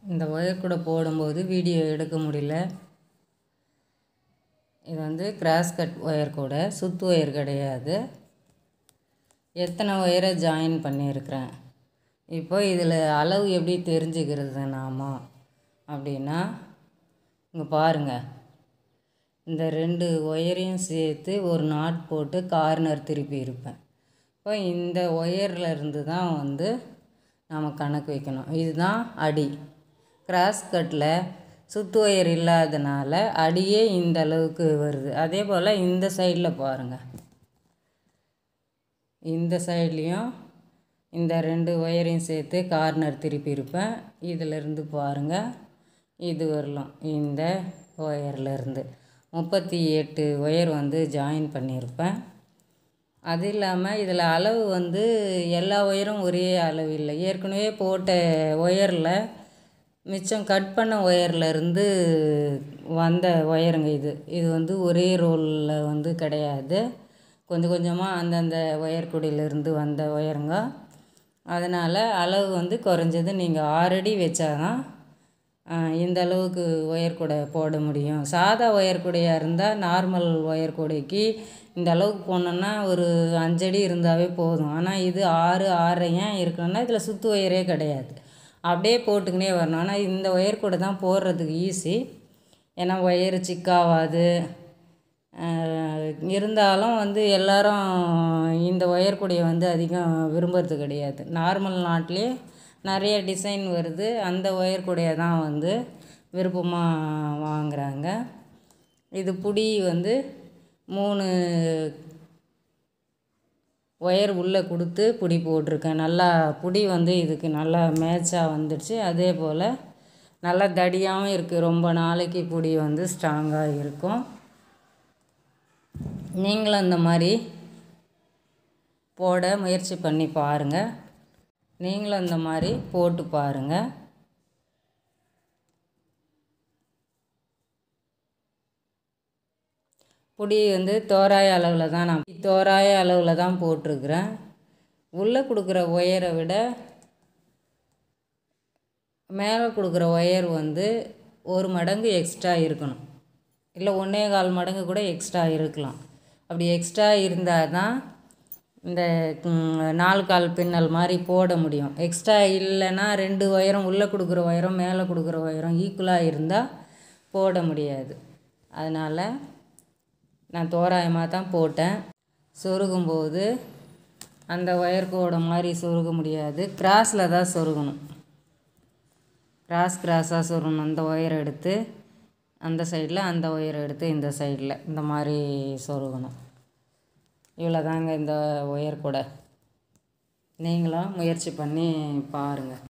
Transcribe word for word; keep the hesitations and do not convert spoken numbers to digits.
இந்த ஒயர் கூட போடும்போது வீடியோ எடுக்க முடியல. இது வந்து கிராஸ் கட் ஒயர் கூட, சுத்து ஒயர் கிடையாது. எத்தனை ஒயரை ஜாயின் பண்ணியிருக்கிறேன். இப்போ இதில் அளவு எப்படி தெரிஞ்சுக்கிறது நாம அப்படின்னா, இங்கே பாருங்கள், இந்த ரெண்டு ஒயரையும் சேர்த்து ஒரு நாட் போட்டு கார்னர் திருப்பி இருப்பேன். இப்போ இந்த ஒயரில் இருந்து தான் வந்து நாம் கணக்கு வைக்கணும். இதுதான் அடி. கிராஸ் கட்டில் சுத்து ஒயர் இல்லாதனால அடியே இந்த அளவுக்கு வருது. அதே போல் இந்த சைடில் பாருங்கள், இந்த சைட்லேயும் இந்த ரெண்டு ஒயரையும் சேர்த்து கார்னர் திருப்பி இருப்பேன். இதிலிருந்து பாருங்கள், இது வரலாம். இந்த ஒயர்லேருந்து முப்பத்தி எட்டு ஒயர் வந்து ஜாயின் பண்ணியிருப்பேன். அது இல்லாமல் இதில் அளவு வந்து எல்லா ஒயரும் ஒரே அளவு இல்லை. ஏற்கனவே போட்ட ஒயரில் மிச்சம் கட் பண்ண ஒயரில் இருந்து வந்த ஒயருங்க இது. இது வந்து ஒரே ரோலில் வந்து கிடையாது. கொஞ்சம் கொஞ்சமாக அந்தந்த ஒயர் கூடையிலேருந்து வந்த ஒயருங்க. அதனால் அளவு வந்து குறைஞ்சது நீங்கள் ஆறு அடி வச்சாதான் இந்த அளவுக்கு ஒயர் கூடை போட முடியும். சாதா ஒயர் கூடையாக இருந்தால் நார்மல் ஒயர் கூடைக்கு இந்த அளவுக்கு போனோன்னா ஒரு அஞ்சடி இருந்தாவே போதும். ஆனால் இது ஆறு ஆறரை ஏன் இருக்கணும்னா இதில் சுத்து ஒயரே கிடையாது. அப்படியே போட்டுக்கினே வரணும். ஆனால் இந்த ஒயர் கூடை தான் போடுறதுக்கு ஈஸி. ஏன்னா ஒயரு சிக்காவாது. இருந்தாலும் வந்து எல்லோரும் இந்த ஒயர் கூடையை வந்து அதிகம் விரும்புறது கிடையாது. நார்மல் நாட்லேயே நிறைய டிசைன் வருது. அந்த ஒயர் கூடையை தான் வந்து விருப்பமாக வாங்குகிறாங்க. இது புடி வந்து மூணு ஒயர் உள்ளே கொடுத்து புடி போட்டிருக்கேன். நல்லா புடி வந்து இதுக்கு நல்லா மேட்சாக வந்துடுச்சு. அதே போல் நல்லா தடியாகவும் இருக்குது. ரொம்ப நாளைக்கு புடி வந்து ஸ்ட்ராங்காக இருக்கும். நீங்களும் இந்த மாதிரி போட முயற்சி பண்ணி பாருங்கள். நீங்களும் இந்த மாதிரி போட்டு பாருங்கள். புடி வந்து தோராய அளவில் தான் நான் தோராய அளவில் தான் போட்டிருக்கிறேன். உள்ளே கொடுக்குற ஒயரை விட மேலே கொடுக்குற ஒயர் வந்து ஒரு மடங்கு எக்ஸ்ட்ரா இருக்கணும். இல்லை ஒன்றே கால் மடங்கு கூட எக்ஸ்ட்ரா இருக்கலாம். அப்படி எக்ஸ்ட்ரா இருந்தால் தான் இந்த நாலு கால் பின்னல் மாதிரி போட முடியும். எக்ஸ்ட்ரா இல்லைன்னா ரெண்டு ஒயரும் உள்ளே கொடுக்குற ஒயரும் மேலே கொடுக்குற ஒயரும் ஈக்குவலாக இருந்தால் போட முடியாது. அதனால் நான் தோராயமாக தான் போட்டேன். சொருகும்போது அந்த ஒயர் கோடை மாதிரி சொருக முடியாது. கிராஸில் தான் சொருகணும். கிராஸ் கிராஸாக சொருகணும். அந்த ஒயரை எடுத்து அந்த சைடில், அந்த ஒயரை எடுத்து இந்த சைடில், இந்த மாதிரி சொருகணும். இவ்வளோ தாங்க இந்த ஒயர் கூடை. நீங்களும் முயற்சி பண்ணி பாருங்கள்.